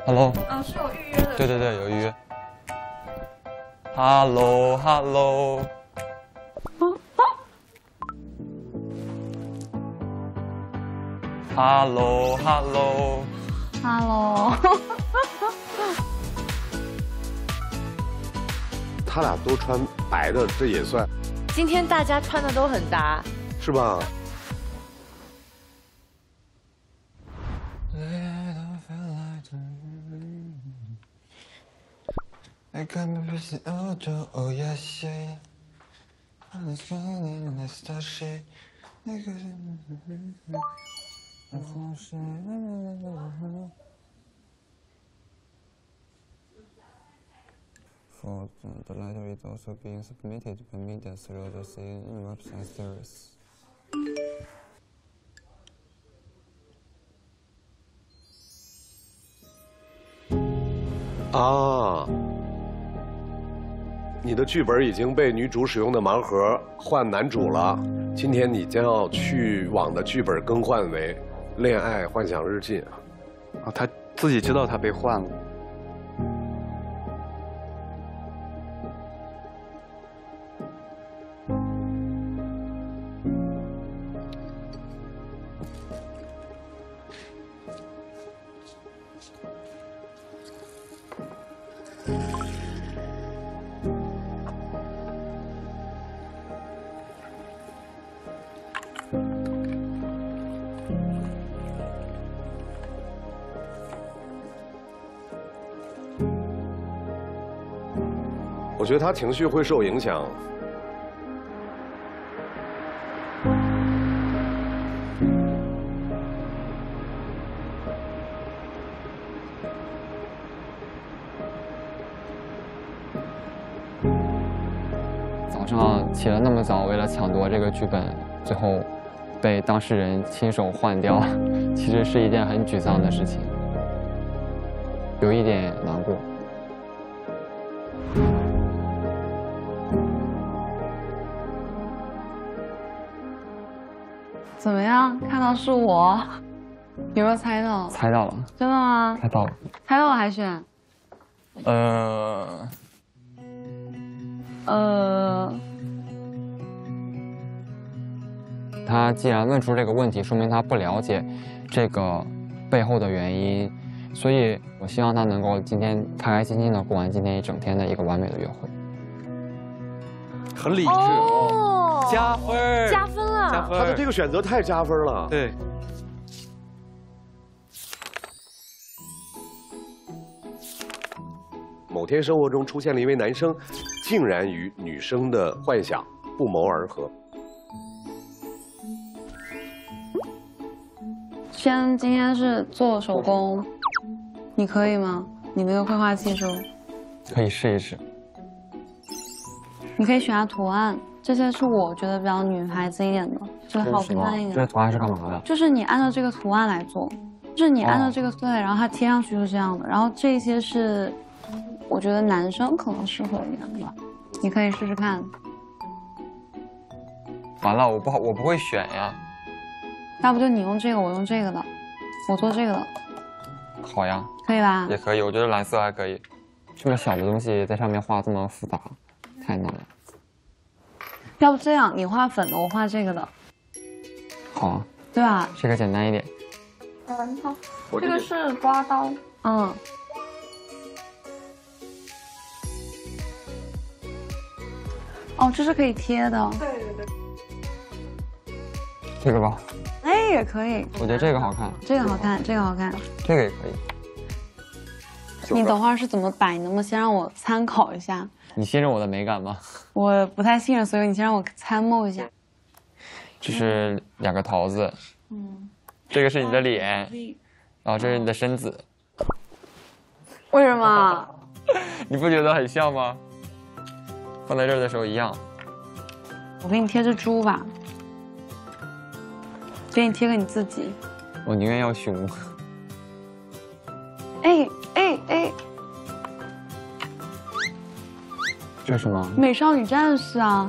Hello。 是有预约的。 对对对，有预约。Hello Hello。Hello Hello。 Hello。 他俩都穿白的，这也算。 今天大家穿的都很搭， 是吧？ For the latter is also being submitted by media through the CNN website series. 啊，你的剧本已经被女主使用的盲盒换男主了。今天你将要去往的剧本更换为《恋爱幻想日记》。 啊，他自己知道他被换了。 我觉得他情绪会受影响。 早上起了那么早，为了抢夺这个剧本，最后被当事人亲手换掉，其实是一件很沮丧的事情，有一点难过。 怎么样？看到是我，有没有猜到？ 猜到了。 真的吗？ 猜到了。 猜到了还选？ 他既然问出这个问题，说明他不了解这个背后的原因，所以我希望他能够今天开开心心的过完今天一整天的一个完美的约会。 很理智哦，加分， 加分了， 加分。 他的这个选择太加分了。 对。 某天生活中出现了一位男生，竟然与女生的幻想不谋而合。 先今天是做手工，你可以吗？你那个绘画技术， 可以试一试。 你可以选下图案，这些是我觉得比较女孩子一点的，就好看一点。 这些图案是干嘛的？ 就是你按照这个图案来做，就是你按照这个对，然后它贴上去是这样的。然后这些是，我觉得男生可能适合一点吧，你可以试试看。 完了，我不会选呀。 要不就你用这个，我用这个的，我做这个的。 好呀。 可以吧？ 也可以，我觉得蓝色还可以。这么小的东西在上面画这么复杂，太难了。 要不这样，你画粉的，我画这个的。 好啊。 对吧？ 这个简单一点。 好。这个是刮刀。嗯。哦，这是可以贴的。对对对。 这个吧。 哎，也可以。 我觉得这个好看。 这个好看，这个好看。 这个也可以。 你等会儿是怎么摆？你能不能先让我参考一下？ 你信任我的美感吗？ 我不太信任，所以你先让我参谋一下。 这是2个桃子。嗯。这个是你的脸，然后这是你的身子。 为什么？ 你不觉得很像吗？放在这儿的时候一样。 我给你贴只猪吧。给你贴个你自己。 我宁愿要熊。 哎哎哎！ 这是什么？ 美少女战士啊！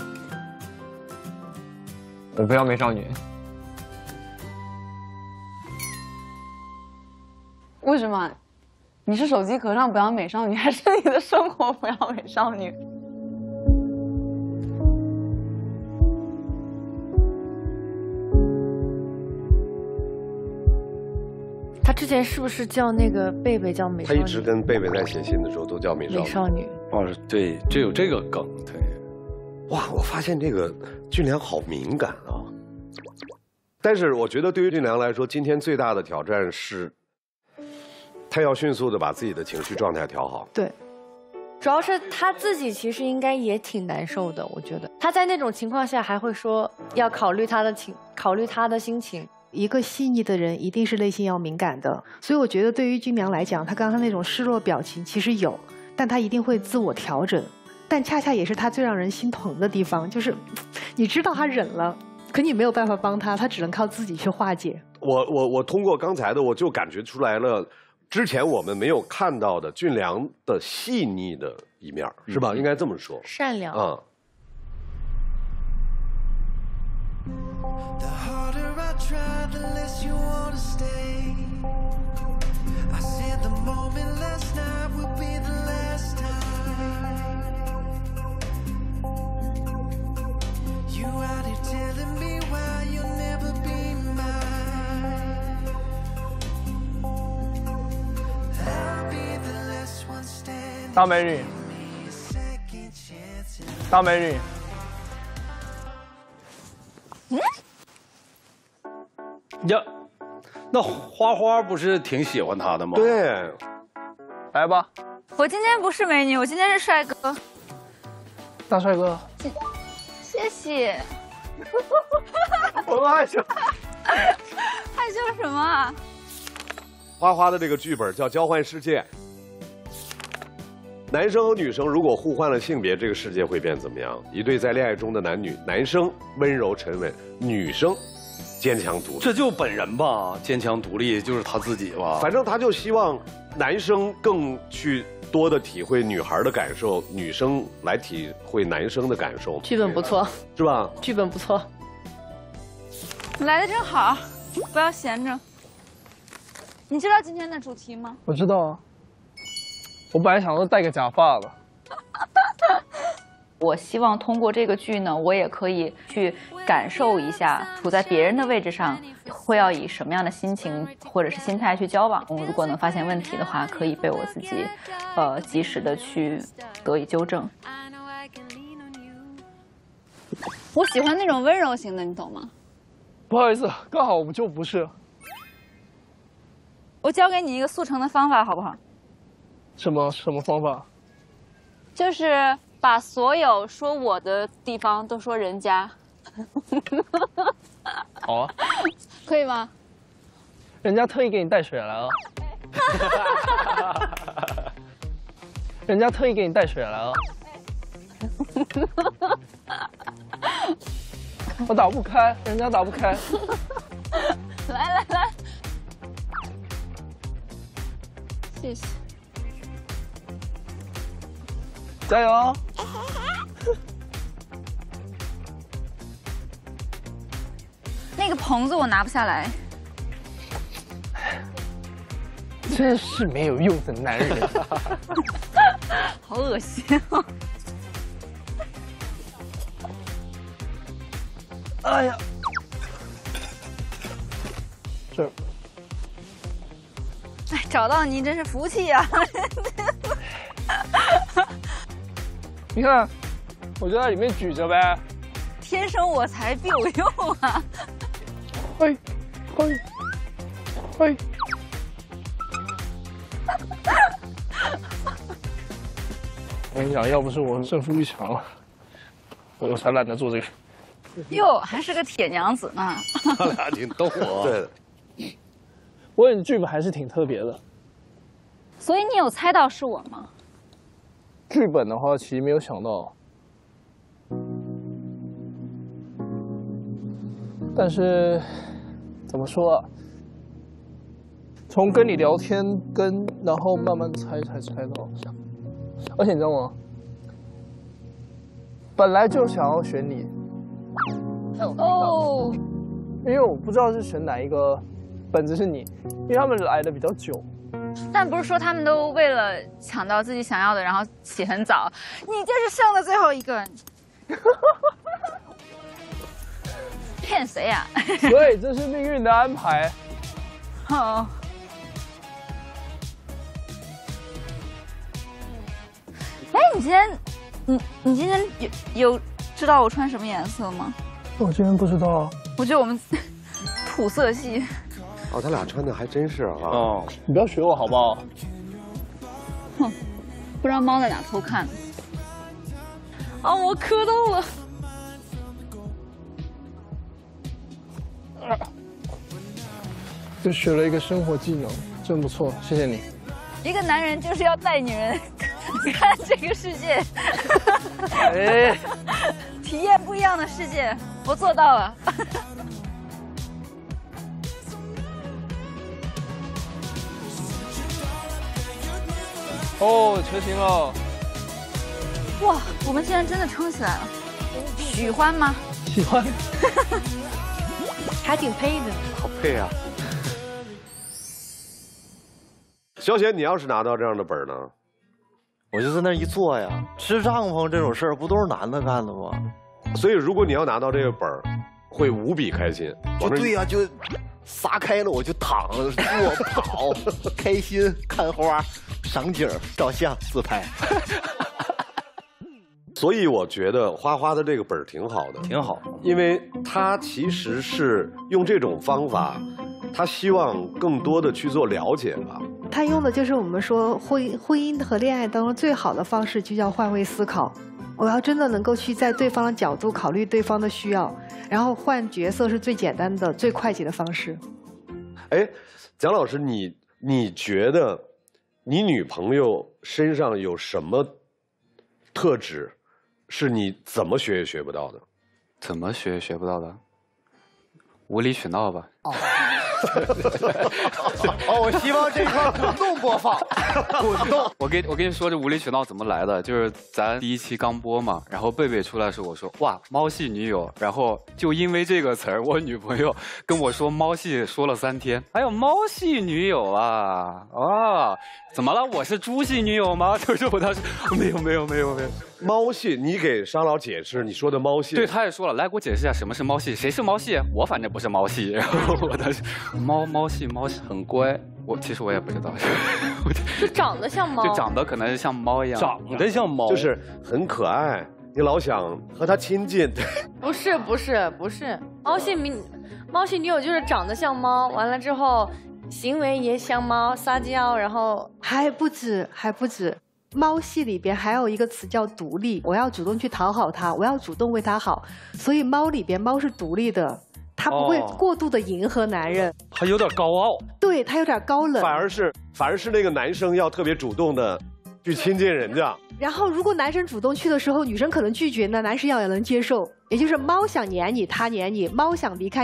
我不要美少女。 为什么？ 你是手机壳上不要美少女，还是你的生活不要美少女？ 他之前是不是叫那个贝贝叫美少女？ 他一直跟贝贝在写信的时候都叫美少女。 哦，对，就有这个梗，对。 哇，我发现这个俊良好敏感啊。但是我觉得对于俊良来说，今天最大的挑战是，他要迅速的把自己的情绪状态调好。 对，主要是他自己其实应该也挺难受的，我觉得他在那种情况下还会说要考虑他的心情。 一个细腻的人一定是内心要敏感的，所以我觉得对于俊良来讲，他刚刚那种失落表情其实有，但他一定会自我调整，但恰恰也是他最让人心疼的地方，就是你知道他忍了，可你没有办法帮他，他只能靠自己去化解。 我通过刚才的，我就感觉出来了，之前我们没有看到的俊良的细腻的一面，是吧？应该这么说， 善良。 Try the less you wanna stay. I said the moment last night will be the last time. You out here telling me why you'll never be mine. I'll be the last one standing. 大美女，大美女。 呀，那花花不是挺喜欢他的吗？ 对， 来吧。 我今天不是美女，我今天是帅哥。 大帅哥， 谢谢。 我们害羞。 害羞什么啊？ 花花的这个剧本叫《交换世界》。男生和女生如果互换了性别，这个世界会变怎么样？一对在恋爱中的男女，男生温柔沉稳，女生坚强独立。 这就本人吧，坚强独立就是他自己吧。 反正他就希望男生更去多的体会女孩的感受，女生来体会男生的感受。 剧本不错， 是吧？ 剧本不错。 来的真好，不要闲着。你知道今天的主题吗？ 我知道啊。我本来想说戴个假发的。 我希望通过这个剧呢，我也可以去感受一下，处在别人的位置上，会要以什么样的心情或者是心态去交往。如果能发现问题的话，可以被我自己，及时的去得以纠正。 我喜欢那种温柔型的，你懂吗？ 不好意思，刚好我就不是。 我教给你一个速成的方法，好不好？ 什么方法？ 就是把所有说我的地方都说人家。 好啊， 可以吗？ 人家特意给你带水来了。人家特意给你带水来了。我打不开，人家打不开。 来，谢谢。 加油！ 那个棚子我拿不下来。 真是没有用的男人。 好恶心啊！ 哎呀，这。 哎，找到你真是福气呀！ 你看，我就在里面举着呗。 天生我材必有用啊！ 嘿。我跟你讲，要不是我胜负欲强了，我才懒得做这个。 哟，还是个铁娘子呢。 他俩挺逗啊。对。 我演剧本还是挺特别的。 所以你有猜到是我吗？ 剧本的话，其实没有想到，但是怎么说啊？从跟你聊天然后慢慢猜才猜到，而且你知道吗？本来就想要选你。 哦。 因为我不知道是选哪一个本子是你，因为他们来的比较久。 但不是说他们都为了抢到自己想要的，然后起很早，你就是剩的最后一个。骗谁呀？ 所以这是命运的安排。 哦。哎，你今天有知道我穿什么颜色吗？ 我今天不知道啊。 我觉得我们土色系。 哦，他俩穿的还真是啊。 哦，你不要学我好不好？ 哼，不知道猫在哪偷看。啊，我磕到了。 就学了一个生活技能，真不错，谢谢你。 一个男人就是要带女人看这个世界， 哎， 体验不一样的世界，我做到了。 哦，成型了！ 哇，我们竟然真的撑起来了，喜欢吗？ 喜欢， 还挺配的， 好配啊！小雪，你要是拿到这样的本呢？ 我就在那一坐呀。支帐篷这种事儿不都是男的干的吗？ 所以如果你要拿到这个本儿，会无比开心。 就对呀，就撒开了我就躺坐跑，开心看花、赏景、照相、自拍。 所以我觉得花花的这个本儿挺好的， 挺好， 因为他其实是用这种方法，他希望更多的去做了解吧。 他用的就是我们说婚姻和恋爱当中最好的方式，就叫换位思考。我要真的能够去在对方的角度考虑对方的需要，然后换角色是最简单的、最快捷的方式。 哎，蒋老师，你觉得你女朋友身上有什么特质，是你怎么学也学不到的？ 怎么学也学不到的？无理取闹吧。 哦，我希望这块滚动播放，滚动。 我跟你说，这无理取闹怎么来的？就是咱第1期刚播嘛，然后贝贝出来的时候，我说哇，猫系女友，然后就因为这个词儿，我女朋友跟我说猫系说了3天，还有猫系女友啊啊，怎么了？我是猪系女友吗？就是我当时没有。 猫系，你给沙老解释你说的猫系。 对，他也说了，来给我解释一下什么是猫系，谁是猫系？我反正不是猫系。然后我当时猫系很乖，其实我也不知道， 就长得像猫， 就长得可能像猫一样， 长得像猫， 就是很可爱，你老想和它亲近。 不是，猫系女友就是长得像猫，完了之后行为也像猫，撒娇，然后还不止。猫系里边还有一个词叫独立，我要主动去讨好它，我要主动为它好，所以猫里边猫是独立的，它不会过度的迎合男人， 它有点高傲， 对，它有点高冷， 反而是那个男生要特别主动的去亲近人家。 然后如果男生主动去的时候，女生可能拒绝呢，男生也能接受，也就是猫想黏你，它黏你；猫想离开